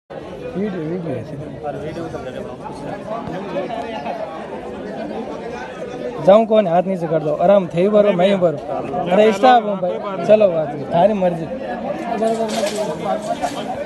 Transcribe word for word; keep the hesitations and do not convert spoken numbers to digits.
Video video है जाऊँ कौन हाथ नीचे कर दो आराम थे भरो मैं ही भरो अरे स्टाफ हूँ भाई चलो बात थारी मर्जी।